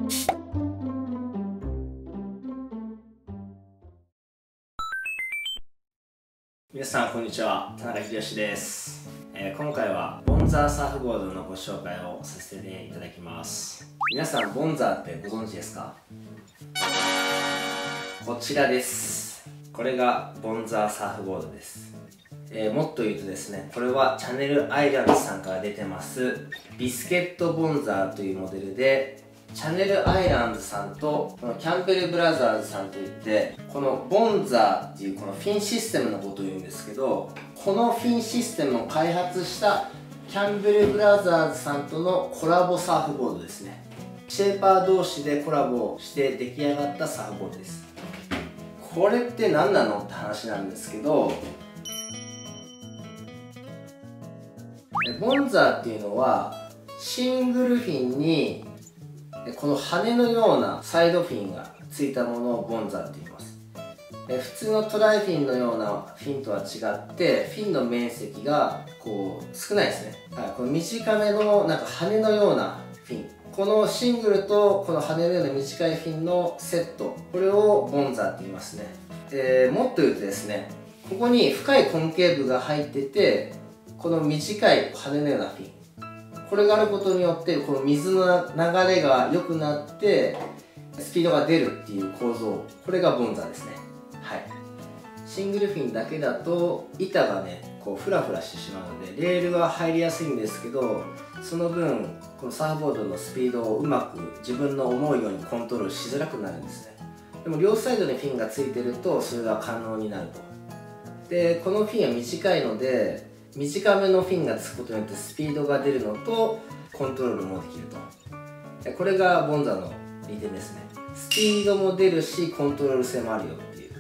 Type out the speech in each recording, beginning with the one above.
皆さんこんにちは、田中秀です。今回はボンザーサーフボードのご紹介をさせていただきます。皆さんボンザーってご存知ですか？こちらです。これがボンザーサーフボードです。もっと言うとですね、これはチャンネルアイランドさんから出てますビスケットボンザーというモデルで、チャンネルアイランドさんとこのキャンベルブラザーズさんといって、このボンザーっていうこのフィンシステムのことを言うんですけど、このフィンシステムを開発したキャンベルブラザーズさんとのコラボサーフボードですね。シェーパー同士でコラボして出来上がったサーフボードです。これって何なのって話なんですけど、ボンザーっていうのはシングルフィンにこの羽のようなサイドフィンがついたものをボンザーって言います。普通のトライフィンのようなフィンとは違って、フィンの面積がこう少ないですね。この短めのなんか羽のようなフィン、このシングルとこの羽のような短いフィンのセット、これをボンザーって言いますね。もっと言うとですね、ここに深いコンケーブが入ってて、この短い羽のようなフィン、これがあることによってこの水の流れが良くなってスピードが出るっていう構造、これがボンザーですね。はい、シングルフィンだけだと板がねこうフラフラしてしまうのでレールが入りやすいんですけど、その分このサーフボードのスピードをうまく自分の思うようにコントロールしづらくなるんですね。でも両サイドにフィンがついてるとそれが可能になると。でこのフィンは短いので、短めのフィンがつくことによってスピードが出るのとコントロールもできると。これがボンザーの利点ですね。スピードも出るしコントロール性もあるよっていう。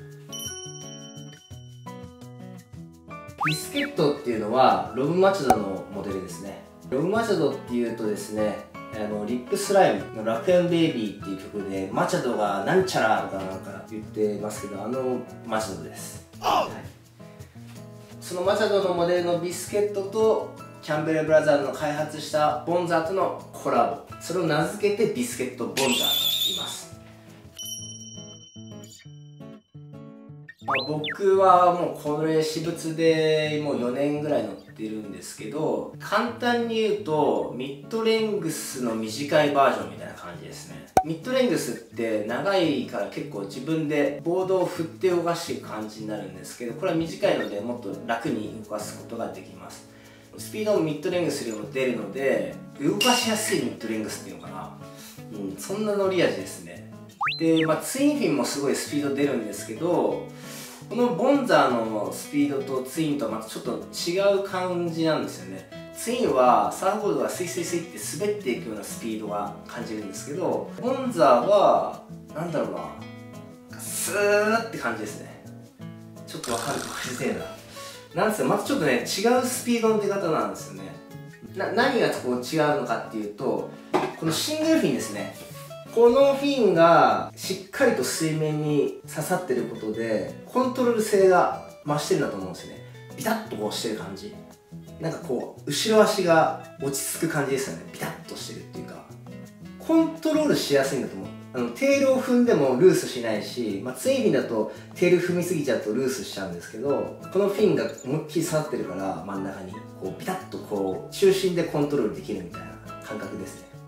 ビスケットっていうのはロブ・マチャドのモデルですね。ロブ・マチャドっていうとですね、リップスライムの楽園ベイビーっていう曲でマチャドがなんちゃらとかなんか言ってますけど、あのマチャドです。はい、そのマチャドのモデルのビスケットとキャンベルブラザーズの開発したボンザーとのコラボ、それを名付けてビスケットボンザーと言います。僕はもうこれ私物でもう4年ぐらい乗ってるんですけど、簡単に言うとミッドレングスの短いバージョンみたいな感じですね。ミッドレングスって長いから結構自分でボードを振って動かしていく感じになるんですけど、これは短いのでもっと楽に動かすことができます。スピードもミッドレングスよりも出るので動かしやすいミッドレングスっていうのかな、そんな乗り味ですね。で、ツインフィンもすごいスピード出るんですけど、このボンザーのスピードとツインとはまたちょっと違う感じなんですよね。ツインはサーフボードがスイスイスイって滑っていくようなスピードが感じるんですけど、ボンザーはなんだろうな、スーって感じですね。ちょっとわかるかもしれないな。なんですよ、またちょっとね違うスピードの出方なんですよね。何がこう違うのかっていうと、このシングルフィンですね。このフィンがしっかりと水面に刺さってることでコントロール性が増してるんだと思うんですよね。ビタッとこうしてる感じ、なんかこう後ろ足が落ち着く感じですよね。ビタッとしてるっていうかコントロールしやすいんだと思う。テールを踏んでもルースしないし、ツインフィンだとテール踏みすぎちゃうとルースしちゃうんですけど、このフィンが思いっきり刺さってるから真ん中にこうビタッとこう中心でコントロールできるみたいな感覚ですね。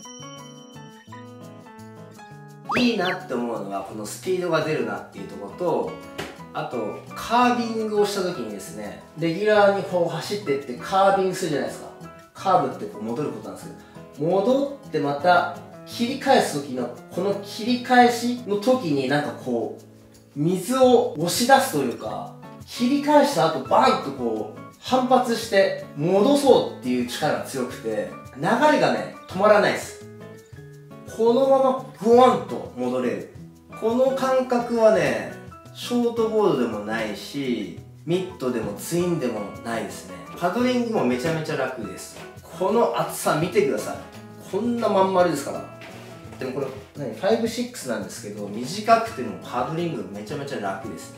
いいなって思うのはこのスピードが出るなっていうところと、あとカービングをした時にですね、レギュラーにこう走っていってカービングするじゃないですか。カーブってこう戻ることなんですけど、戻ってまた切り返す時のこの切り返しの時になんかこう水を押し出すというか、切り返した後バンとこう反発して戻そうっていう力が強くて、流れがね止まらないです。このままグワンと戻れる。この感覚はねショートボードでもないしミッドでもツインでもないですね。パドリングもめちゃめちゃ楽です。この厚さ見てください。こんなまん丸ですから。でもこれ5、6なんですけど、短くてもパドリングめちゃめちゃ楽ですね。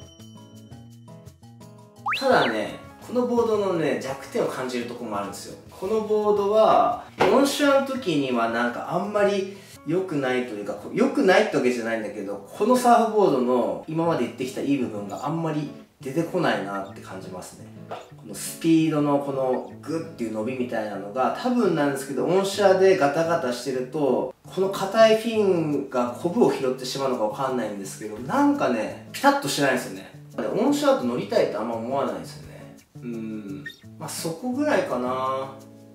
ただね、このボードのね弱点を感じるところもあるんですよ。 このボードはオンシュアの時にはなんかあんまり良くないというか、良くないってわけじゃないんだけど、このサーフボードの今まで言ってきたいい部分があんまり出てこないなって感じますね。このスピードのこのグッっていう伸びみたいなのが多分なんですけど、オンシャでガタガタしてるとこの硬いフィンがコブを拾ってしまうのかわかんないんですけど、なんかねピタッとしないんですよね。オンシャと乗りたいってあんま思わないんですよね。まあそこぐらいかな。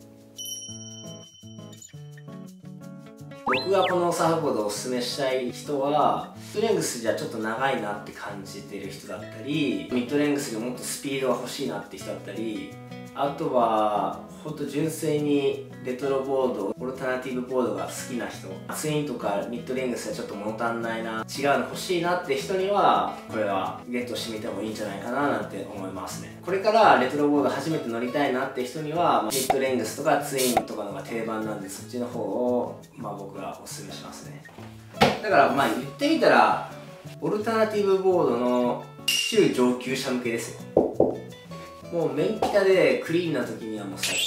僕がこのサーフボードをおすすめしたい人は、ミッドレングスじゃちょっと長いなって感じてる人だったり、ミッドレングスでもっとスピードが欲しいなって人だったり、あとはほんと純粋にレトロボード、オルタナティブボードが好きな人、ツインとかミッドレングスはちょっと物足んないな、違うの欲しいなって人にはこれはゲットしてみてもいいんじゃないかななんて思いますね。これからレトロボード初めて乗りたいなって人にはミッドレングスとかツインとかのが定番なんで、そっちの方を僕はおすすめしますね。だから言ってみたらオルタナティブボードの中上級者向けですよ。もうメンピタでクリーンな時にはもう最高です。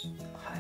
はい。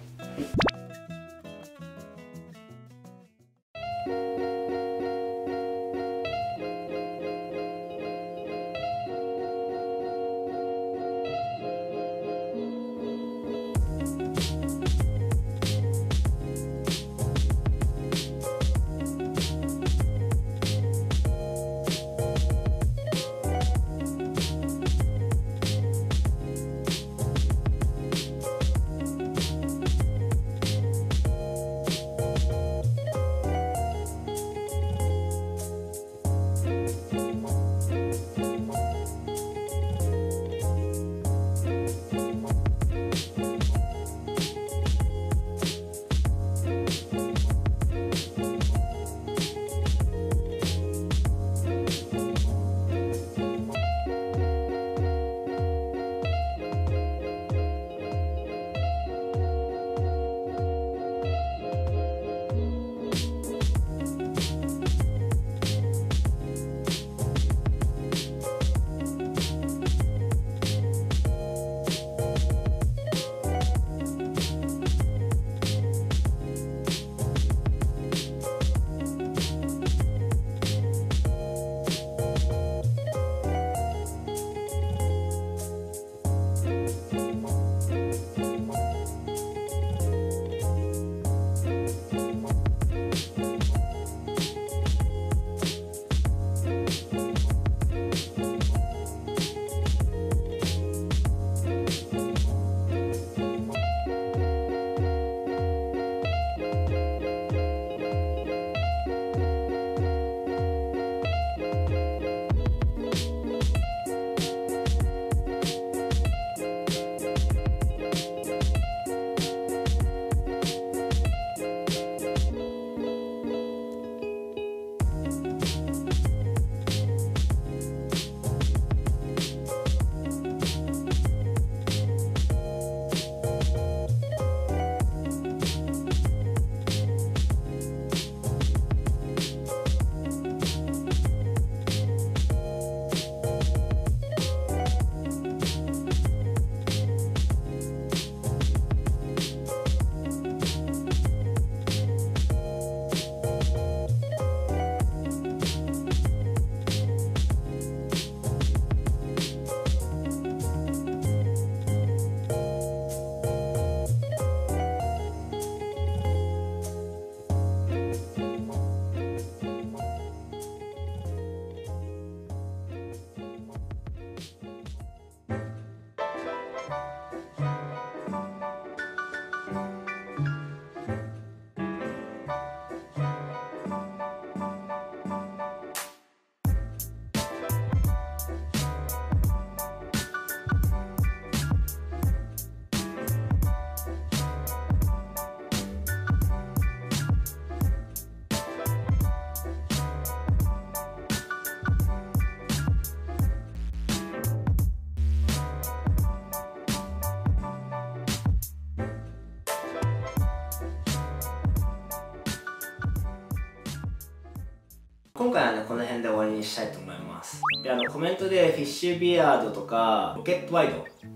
今回はね、この辺で終わりにしたいと思います。で、コメントでフィッシュビアードとかロケットワイド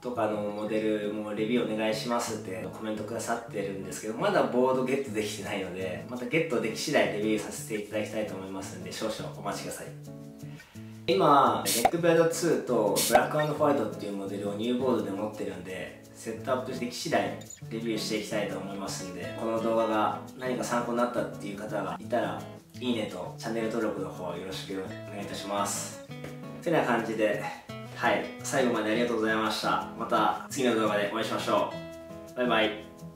とかのモデルもレビューお願いしますってコメントくださってるんですけど、まだボードゲットできてないので、またゲットでき次第レビューさせていただきたいと思いますんで、少々お待ちください。今ネックベアド2とブラック&ホワイトっていうモデルをニューボードで持ってるんで、セットアップでき次第レビューしていきたいと思いますんで、この動画が何か参考になったっていう方がいたらいいねとチャンネル登録の方よろしくお願いいたします。てな感じで、はい、最後までありがとうございました。また次の動画でお会いしましょう。バイバイ。